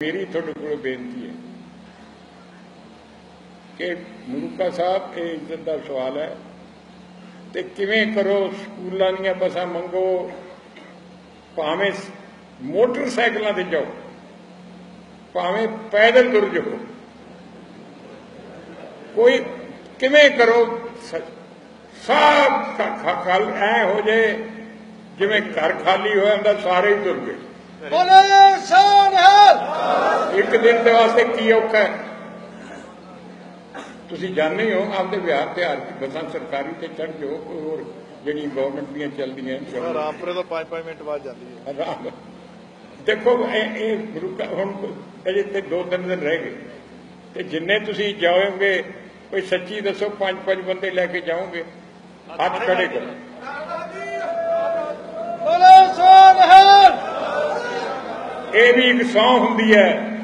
मेरी थोड़े को बेनती है कि मलूका साहब ये इज्जत का सवाल है तो किवें करो स्कूलों दी बसां मंगो भावें मोटरसाइकिलों से जाओ भावें पैदल तुर जाओ कोई किवें करो सब खल ऐ हो जाए जिवें घर खाली हो जाता सारे ही तुर गए एक दिन के वास्ते की औखा है तुसीं जाने हो आपके विहार त्योहार की बसां सरकारी ते चढ़ जाओ कोई होर जिहड़ी गवर्नमेंट दियां चलदियां रामपुरे तो 5-5 मिनट बाद जाती है देखो हुण अजे ते 2-3 दिन रह गए ते जिन्ने तुसीं जाओगे कोई सच्ची दसो 5-5 बंदे लैके जाओगे हाथ खड़े करो ये भी एक सौं हुंदी है